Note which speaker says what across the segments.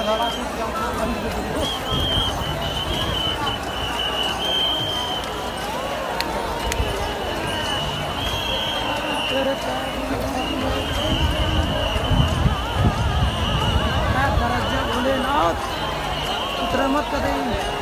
Speaker 1: भोलेनाथ उतरा मत करें।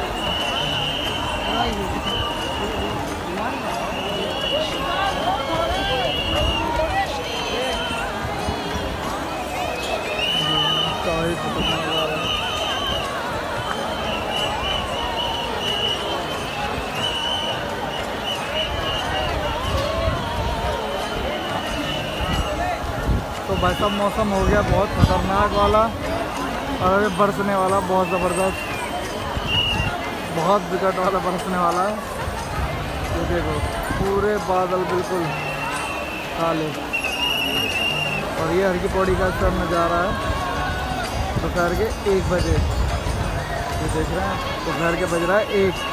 Speaker 1: तो भाई साहब मौसम हो गया बहुत खतरनाक वाला और बरसने वाला, बहुत ज़बरदस्त, बहुत विकट वाला बरसने वाला है। ये देखो पूरे बादल बिल्कुल काले। और ये हर की पौड़ी का सर नज़ारा है दोपहर के 1 बजे। ये देख रहे हैं दोपहर के बज रहा है 1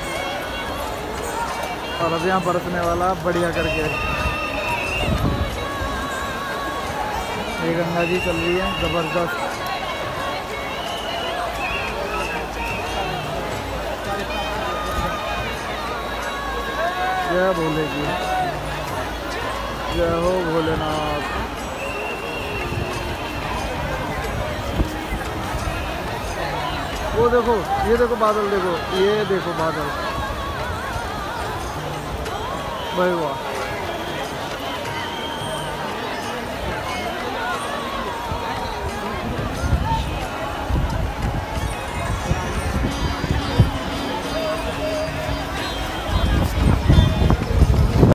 Speaker 1: और अब यहाँ बरसने वाला बढ़िया करके। ये गंगा जी चल रही है ज़बरदस्त। जय भोले जी, जय हो भोलेनाथ। वो देखो, ये देखो बादल, देखो ये देखो बादल, भाई वाह।